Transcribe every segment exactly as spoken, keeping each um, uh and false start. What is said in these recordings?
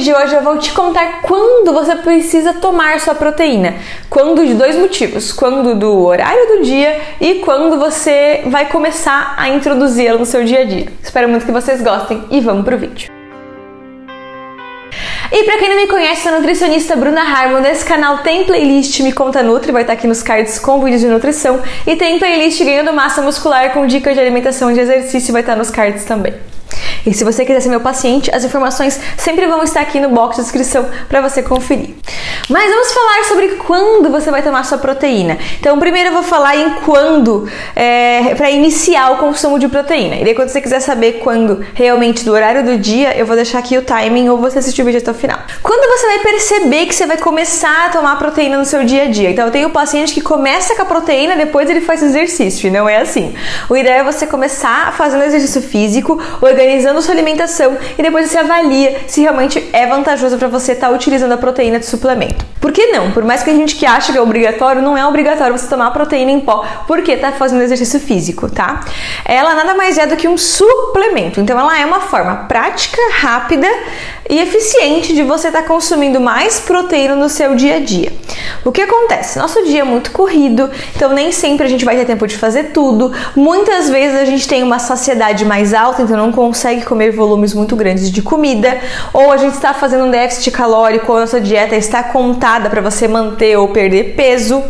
de hoje eu vou te contar quando você precisa tomar sua proteína. Quando de dois motivos, quando do horário do dia e quando você vai começar a introduzi-la no seu dia a dia. Espero muito que vocês gostem e vamos pro vídeo. E pra quem não me conhece, sou a nutricionista Bruna Harmon. Nesse canal tem playlist Me Conta Nutri, vai estar aqui nos cards com vídeos de nutrição. E tem playlist Ganhando Massa Muscular com dicas de alimentação e de exercício, vai estar nos cards também. E se você quiser ser meu paciente, as informações sempre vão estar aqui no box de descrição para você conferir. Mas vamos falar sobre quando você vai tomar sua proteína. Então, primeiro eu vou falar em quando, é, para iniciar o consumo de proteína. E daí, quando você quiser saber quando realmente do horário do dia, eu vou deixar aqui o timing ou você assistir o vídeo até o final. Quando você vai perceber que você vai começar a tomar proteína no seu dia a dia? Então, eu tenho um paciente que começa com a proteína, depois ele faz exercício, e não é assim. O ideal é você começar fazendo exercício físico, organizando sua alimentação e depois você avalia se realmente é vantajoso para você estar tá utilizando a proteína de suplemento. Por que não? Por mais que a gente que acha que é obrigatório, não é obrigatório você tomar proteína em pó porque tá fazendo exercício físico, tá? Ela nada mais é do que um suplemento, então ela é uma forma prática, rápida e eficiente de você estar tá consumindo mais proteína no seu dia a dia. O que acontece? Nosso dia é muito corrido, então nem sempre a gente vai ter tempo de fazer tudo. Muitas vezes a gente tem uma saciedade mais alta, então não consegue comer volumes muito grandes de comida, ou a gente está fazendo um déficit calórico, ou a nossa dieta está contada para você manter ou perder peso.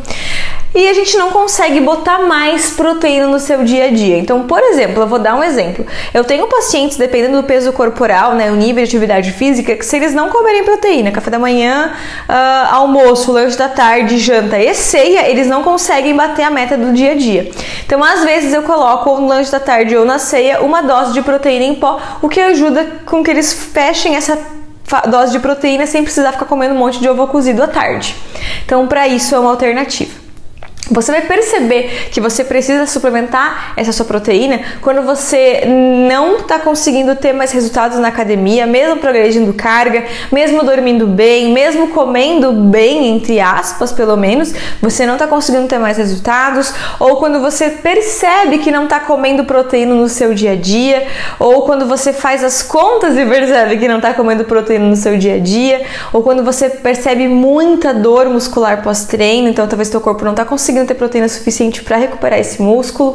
E a gente não consegue botar mais proteína no seu dia a dia. Então, por exemplo, eu vou dar um exemplo. Eu tenho pacientes, dependendo do peso corporal, né, o nível de atividade física, que se eles não comerem proteína, café da manhã, uh, almoço, lanche da tarde, janta e ceia, eles não conseguem bater a meta do dia a dia. Então, às vezes eu coloco ou no lanche da tarde ou na ceia uma dose de proteína em pó, o que ajuda com que eles fechem essa dose de proteína sem precisar ficar comendo um monte de ovo cozido à tarde. Então, para isso é uma alternativa. Você vai perceber que você precisa suplementar essa sua proteína quando você não está conseguindo ter mais resultados na academia, mesmo progredindo carga, mesmo dormindo bem, mesmo comendo bem, entre aspas, pelo menos, você não está conseguindo ter mais resultados, ou quando você percebe que não está comendo proteína no seu dia a dia, ou quando você faz as contas e percebe que não está comendo proteína no seu dia a dia, ou quando você percebe muita dor muscular pós-treino, então talvez seu corpo não está conseguindo ter proteína suficiente para recuperar esse músculo,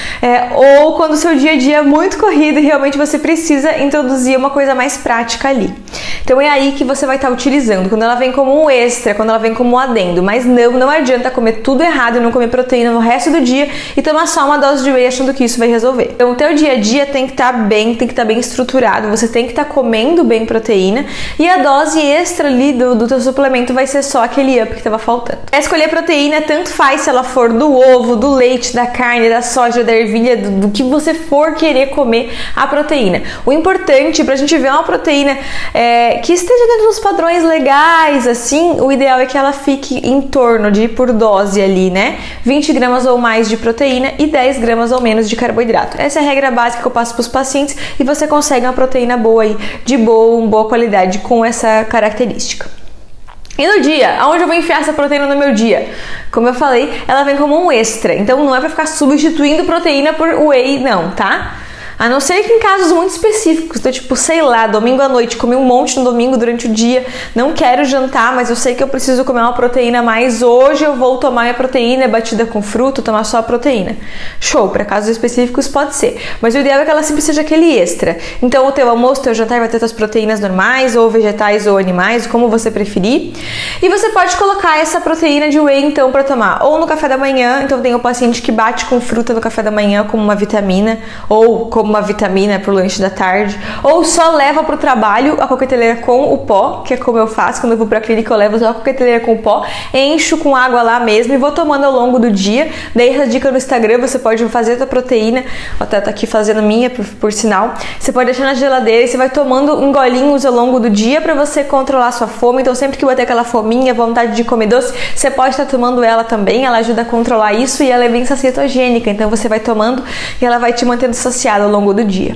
é, ou quando o seu dia a dia é muito corrido e realmente você precisa introduzir uma coisa mais prática ali. Então é aí que você vai estar utilizando, quando ela vem como um extra, quando ela vem como um adendo, mas não, não adianta comer tudo errado e não comer proteína no resto do dia e tomar só uma dose de whey achando que isso vai resolver. Então o teu dia a dia tem que estar bem, tem que estar bem estruturado, você tem que estar comendo bem proteína e a dose extra ali do, do teu suplemento vai ser só aquele up que estava faltando. É escolher proteína, tanto faz se ela for do ovo, do leite, da carne, da soja, da ervilha, do, do que você for querer comer a proteína. O importante pra gente ver uma proteína é, que esteja dentro dos padrões legais, assim, o ideal é que ela fique em torno de, por dose ali, né, vinte gramas ou mais de proteína e dez gramas ou menos de carboidrato. Essa é a regra básica que eu passo para os pacientes e você consegue uma proteína boa aí, de boa, boa qualidade com essa característica. E no dia, aonde eu vou enfiar essa proteína no meu dia? Como eu falei, ela vem como um extra, então não é pra ficar substituindo proteína por whey, não, tá? A não ser que em casos muito específicos, então tipo, sei lá, domingo à noite, comi um monte no domingo durante o dia, não quero jantar, mas eu sei que eu preciso comer uma proteína a mais, hoje eu vou tomar minha proteína batida com fruto, tomar só a proteína. Show, para casos específicos pode ser, mas o ideal é que ela sempre seja aquele extra. Então o teu almoço, o teu jantar vai ter suas proteínas normais, ou vegetais ou animais, como você preferir. E você pode colocar essa proteína de whey então para tomar ou no café da manhã, então tem o paciente que bate com fruta no café da manhã como uma vitamina, ou como uma vitamina pro lanche da tarde, ou só leva pro trabalho a coqueteleira com o pó, que é como eu faço, quando eu vou pra clínica eu levo só a coqueteleira com o pó, encho com água lá mesmo e vou tomando ao longo do dia. Daí essa dica no Instagram, você pode fazer a tua proteína, até tá aqui fazendo minha, por, por sinal, você pode deixar na geladeira e você vai tomando um golinhos ao longo do dia pra você controlar a sua fome, então sempre que bater aquela fominha, vontade de comer doce, você pode estar tomando ela também, ela ajuda a controlar isso e ela é bem cetogênica, então você vai tomando e ela vai te mantendo saciado ao longo do dia.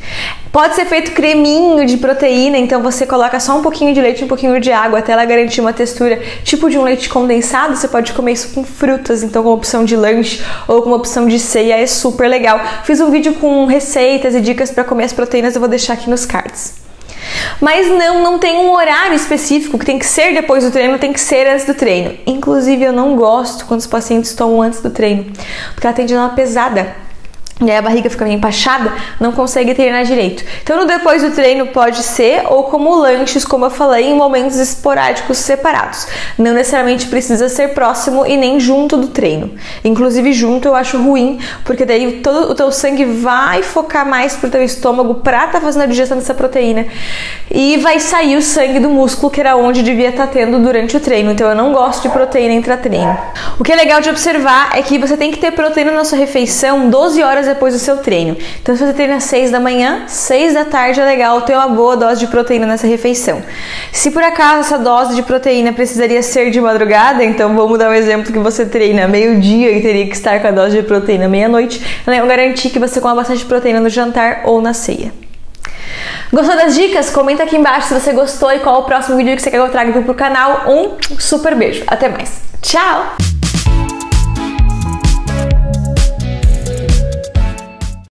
Pode ser feito creminho de proteína, então você coloca só um pouquinho de leite e um pouquinho de água até ela garantir uma textura tipo de um leite condensado. Você pode comer isso com frutas, então com opção de lanche ou com opção de ceia, é super legal. Fiz um vídeo com receitas e dicas para comer as proteínas, eu vou deixar aqui nos cards. Mas não, não tem um horário específico que tem que ser depois do treino, tem que ser antes do treino. Inclusive, eu não gosto quando os pacientes tomam antes do treino, porque ela tende a dar uma pesada. E aí a barriga fica meio empachada, não consegue treinar direito. Então, no depois do treino pode ser, ou como lanches, como eu falei, em momentos esporádicos separados. Não necessariamente precisa ser próximo e nem junto do treino. Inclusive, junto eu acho ruim, porque daí todo o teu sangue vai focar mais pro teu estômago pra tá fazendo a digestão dessa proteína. E vai sair o sangue do músculo, que era onde devia estar tendo durante o treino. Então, eu não gosto de proteína intra-treino. O que é legal de observar é que você tem que ter proteína na sua refeição doze horas depois do seu treino. Então, se você treina às seis da manhã, seis da tarde é legal ter uma boa dose de proteína nessa refeição. Se por acaso essa dose de proteína precisaria ser de madrugada, então vamos dar um exemplo que você treina meio-dia e teria que estar com a dose de proteína meia-noite, eu garantir que você coma bastante proteína no jantar ou na ceia. Gostou das dicas? Comenta aqui embaixo se você gostou e qual é o próximo vídeo que você quer que eu traga aqui pro canal. Um super beijo. Até mais. Tchau!